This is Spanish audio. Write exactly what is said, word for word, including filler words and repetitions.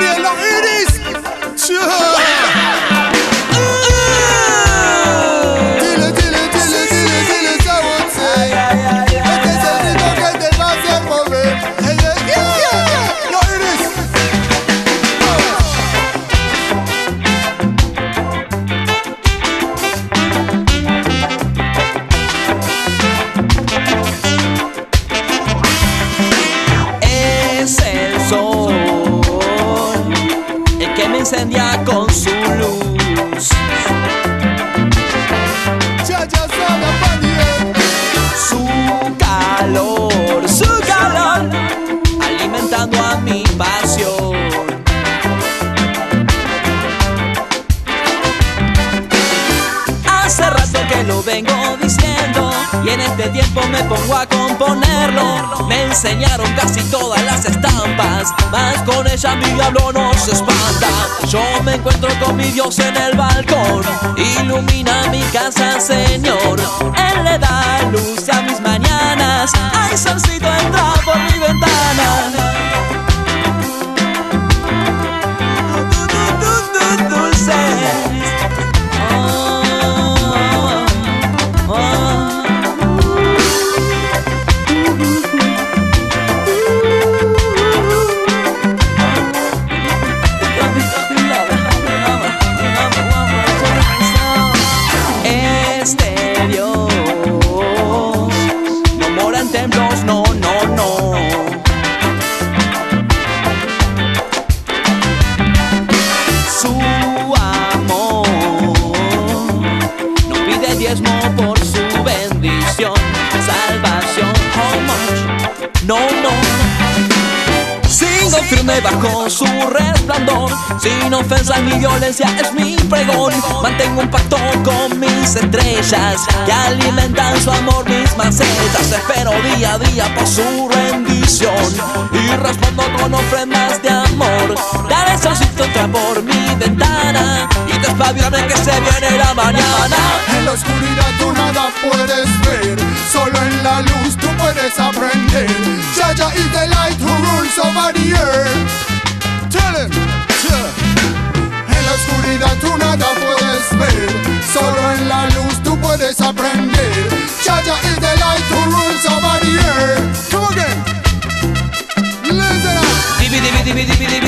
en los iris. Dile, dile, dile, dile, dile, Sabote. Este es el ritmo que te va a hacer mover. Hey, hey, yeah, yeah. Los iris. Es el sol el que me incendia con su luz. Ya, ya sabe, Panier. Su calor, su calor, alimentando a mi pasión. Hace rato que lo vengo diciendo y en este tiempo me pongo a componerlo. Me enseñaron casi todas las estampas, mas con ella mi diablo no se espanta. Yo me encuentro con mi Dios en el balcón, ilumina mi casa, Señor. Él le da luz a mis mañanas, ay, solcito entra por mi ventana. Du- du- du- du- Dulce. Oh, oh. Este Dios no mora en templos, no, no, no. Su amor no pide diezmo por su bendición, salvación, how much? No, no. Sigo firme bajo su resplandor, sin ofensas ni violencia es mi pregón. Mantengo un pacto con mis estrellas que alimentan su amor mis macetas. Espero día a día por su rendición y respondo con ofrendas de amor. Dale solcito, entra por mi ventana y despabilame que se viene la mañana. En la oscuridad tú nada puedes ver, solo en la luz tú puedes aprender. Jaja is the light who rules over the earth. Tell him, yeah. En la oscuridad tú nada puedes ver, solo en la luz tú puedes aprender. Jaja is the light who rules over the earth. Come again. Listen up. Divi, divi, divi, divi,